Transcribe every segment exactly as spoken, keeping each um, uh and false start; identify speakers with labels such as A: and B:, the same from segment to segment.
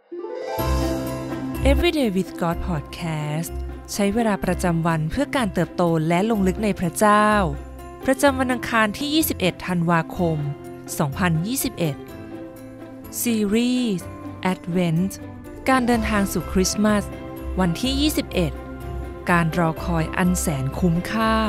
A: Everyday with God Podcast ใช้เวลาประจำวันเพื่อการเติบโตและลงลึกในพระเจ้าประจำวันอังคารที่ยี่สิบเอ็ดธันวาคมสองพันยี่สิบเอ็ดซีรีส์ Advent การเดินทางสู่คริสต์มาสวันที่ยี่สิบเอ็ดการรอคอยอันแสนคุ้มค่า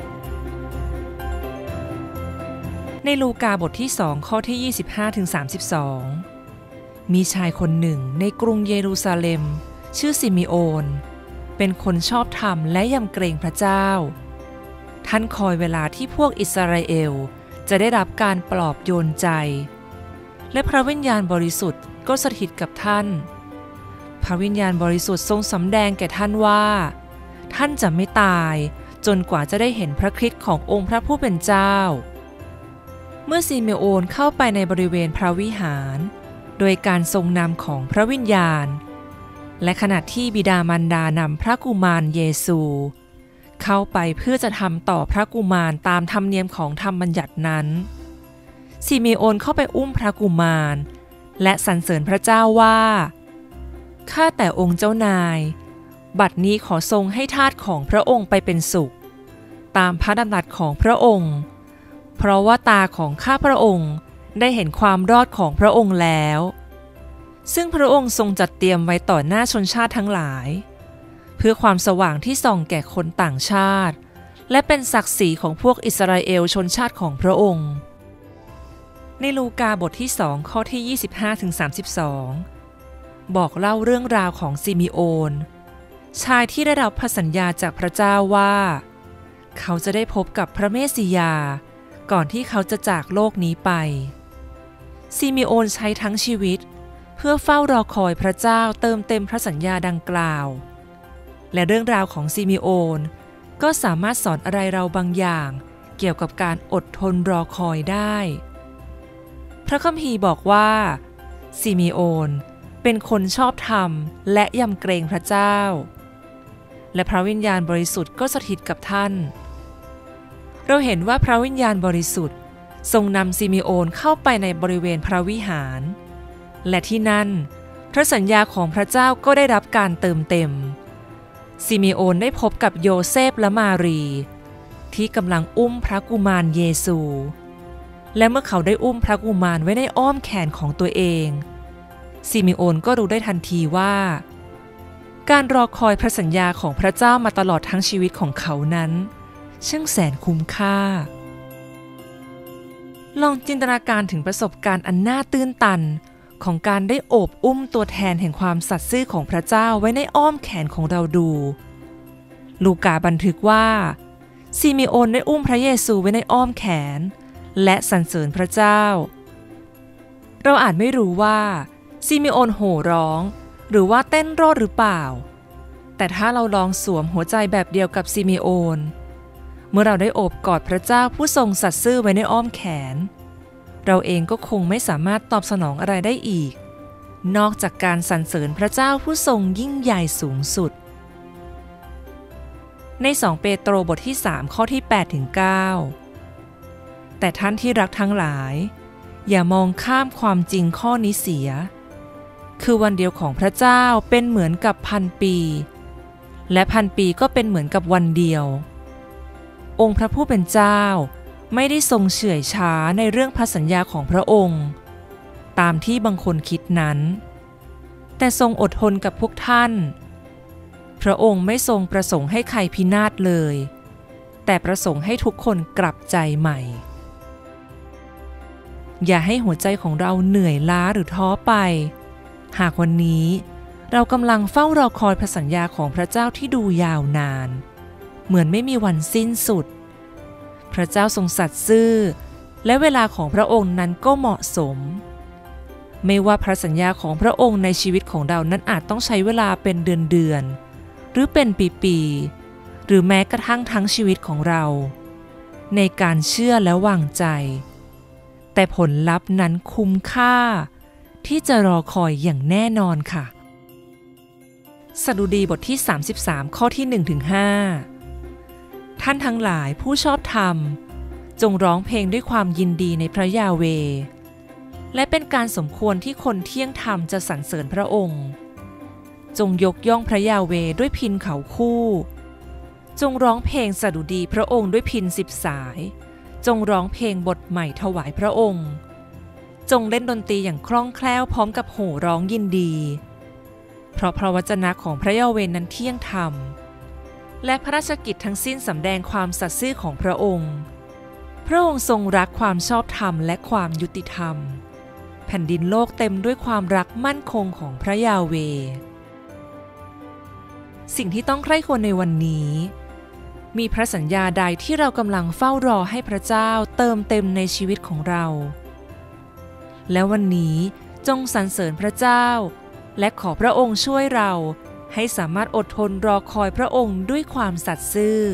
A: ในลูกาบทที่สองข้อที่ ยี่สิบห้าถึงสามสิบสอง มีชายคนหนึ่งในกรุงเยรูซาเล็มชื่อซิมิโอนเป็นคนชอบธรรมและยำเกรงพระเจ้าท่านคอยเวลาที่พวกอิสราเอลจะได้รับการปลอบโยนใจและพระวิญญาณบริสุทธิ์ก็สถิตกับท่านพระวิญญาณบริสุทธิ์ทรงสำแดงแก่ท่านว่าท่านจะไม่ตายจนกว่าจะได้เห็นพระคริสต์ขององค์พระผู้เป็นเจ้าเมื่อซิเมโอนเข้าไปในบริเวณพระวิหารโดยการทรงนำของพระวิญญาณและขณะที่บิดามารดานำพระกุมารเยซูเข้าไปเพื่อจะทำต่อพระกุมารตามธรรมเนียมของธรรมบัญญัตินั้นซิเมโอนเข้าไปอุ้มพระกุมารและสรรเสริญพระเจ้าว่าข้าแต่องค์เจ้านายบัดนี้ขอทรงให้ทาสของพระองค์ไปเป็นสุขตามพระดำรัสของพระองค์เพราะว่าตาของข้าพระองค์ได้เห็นความรอดของพระองค์แล้วซึ่งพระองค์ทรงจัดเตรียมไว้ต่อหน้าชนชาติทั้งหลายเพื่อความสว่างที่ส่องแก่คนต่างชาติและเป็นศักดิ์ศรีของพวกอิสราเอลชนชาติของพระองค์ในลูกาบทที่สองข้อที่ ยี่สิบห้าถึงสามสิบสอง บอกเล่าเรื่องราวของซิมิโอนชายที่ได้รับพระสัญญาจากพระเจ้าว่าเขาจะได้พบกับพระเมสสิยาก่อนที่เขาจะจากโลกนี้ไปซิมิโอนใช้ทั้งชีวิตเพื่อเฝ้ารอคอยพระเจ้าเติมเต็มพระสัญญาดังกล่าวและเรื่องราวของซิมิโอนก็สามารถสอนอะไรเราบางอย่างเกี่ยวกับการอดทนรอคอยได้พระคัมภีร์บอกว่าซิมิโอนเป็นคนชอบธรรมและยำเกรงพระเจ้าและพระวิญญาณบริสุทธิ์ก็สถิตกับท่านเราเห็นว่าพระวิญญาณบริสุทธิ์ทรงนำซิมิโอนเข้าไปในบริเวณพระวิหารและที่นั่นพระสัญญาของพระเจ้าก็ได้รับการเติมเต็มซิมิโอนได้พบกับโยเซฟและมารีที่กำลังอุ้มพระกุมารเยซูและเมื่อเขาได้อุ้มพระกุมารไว้ในอ้อมแขนของตัวเองซิมิโอนก็รู้ได้ทันทีว่าการรอคอยพระสัญญาของพระเจ้ามาตลอดทั้งชีวิตของเขานั้นช่างแสนคุ้มค่าลองจินตนาการถึงประสบการณ์อันน่าตื้นตันของการได้โอบอุ้มตัวแทนแห่งความสัตย์ซื่อของพระเจ้าไว้ในอ้อมแขนของเราดูลูกาบันทึกว่าซิมิโอนได้อุ้มพระเยซูไว้ในอ้อมแขนและสรรเสริญพระเจ้าเราอาจไม่รู้ว่าซิมิโอนโห่ร้องหรือว่าเต้นโรดหรือเปล่าแต่ถ้าเราลองสวมหัวใจแบบเดียวกับซิมิโอนเมื่อเราได้โอบกอดพระเจ้าผู้ทรงสัตย์ซื่อไว้ในอ้อมแขนเราเองก็คงไม่สามารถตอบสนองอะไรได้อีกนอกจากการสรรเสริญพระเจ้าผู้ทรงยิ่งใหญ่สูงสุดในสองเปโตรบทที่สามข้อที่ แปดถึงเก้า แต่ท่านที่รักทั้งหลายอย่ามองข้ามความจริงข้อนี้เสียคือวันเดียวของพระเจ้าเป็นเหมือนกับพันปีและพันปีก็เป็นเหมือนกับวันเดียวองค์พระผู้เป็นเจ้าไม่ได้ทรงเฉื่อยช้าในเรื่องพระสัญญาของพระองค์ตามที่บางคนคิดนั้นแต่ทรงอดทนกับพวกท่านพระองค์ไม่ทรงประสงค์ให้ใครพินาศเลยแต่ประสงค์ให้ทุกคนกลับใจใหม่อย่าให้หัวใจของเราเหนื่อยล้าหรือท้อไปหากวันนี้เรากำลังเฝ้ารอคอยพระสัญญาของพระเจ้าที่ดูยาวนานเหมือนไม่มีวันสิ้นสุดพระเจ้าทรงสัตย์ซื่อและเวลาของพระองค์นั้นก็เหมาะสมไม่ว่าพระสัญญาของพระองค์ในชีวิตของเรานั้นอาจต้องใช้เวลาเป็นเดือนๆหรือเป็นปีๆหรือแม้กระทั่งทั้งชีวิตของเราในการเชื่อและวางใจแต่ผลลัพธ์นั้นคุ้มค่าที่จะรอคอยอย่างแน่นอนค่ะสดุดีบทที่สามสิบสามข้อที่ หนึ่งถึงห้า ท่านทั้งหลายผู้ชอบธรรมจงร้องเพลงด้วยความยินดีในพระยาห์เวห์และเป็นการสมควรที่คนเที่ยงธรรมจะสรรเสริญพระองค์จงยกย่องพระยาเวห์ด้วยพิณเขาคู่จงร้องเพลงสดุดีพระองค์ด้วยพิณสิบสายจงร้องเพลงบทใหม่ถวายพระองค์จงเล่นดนตรีอย่างคล่องแคล่วพร้อมกับโห่ร้องยินดีเพราะพระวจนะของพระยาเวห์นั้นเที่ยงธรรมและพระราชกิจทั้งสิ้นสำแดงความสัตย์ซื่อของพระองค์พระองค์ทรงรักความชอบธรรมและความยุติธรรมแผ่นดินโลกเต็มด้วยความรักมั่นคงของพระยาเวห์สิ่งที่ต้องใคร่ครวญในวันนี้มีพระสัญญาใดที่เรากำลังเฝ้ารอให้พระเจ้าเติมเต็มในชีวิตของเราและวันนี้จงสรรเสริญพระเจ้าและขอพระองค์ช่วยเราให้สามารถอดทนรอคอยพระองค์ด้วยความสัตย์ซื่อ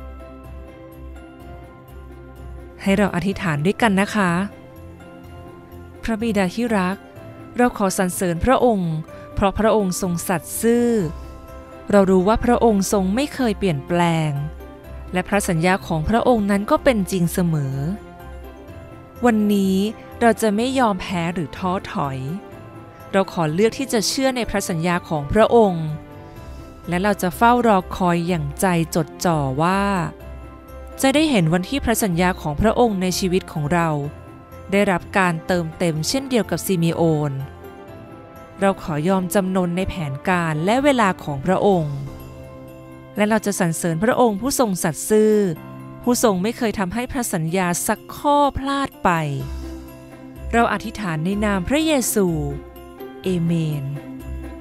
A: ให้เราอธิษฐานด้วยกันนะคะพระบิดาที่รักเราขอสรรเสริญพระองค์เพราะพระองค์ทรงสัตย์ซื่อเรารู้ว่าพระองค์ทรงไม่เคยเปลี่ยนแปลงและพระสัญญาของพระองค์นั้นก็เป็นจริงเสมอวันนี้เราจะไม่ยอมแพ้หรือท้อถอยเราขอเลือกที่จะเชื่อในพระสัญญาของพระองค์และเราจะเฝ้ารอคอยอย่างใจจดจ่อว่าจะได้เห็นวันที่พระสัญญาของพระองค์ในชีวิตของเราได้รับการเติมเต็มเช่นเดียวกับซิเมโอนเราขอยอมจำนนในแผนการและเวลาของพระองค์และเราจะสรรเสริญพระองค์ผู้ทรงสัตย์ซื่อผู้ทรงไม่เคยทำให้พระสัญญาสักข้อพลาดไปเราอธิษฐานในนามพระเยซูเอเมน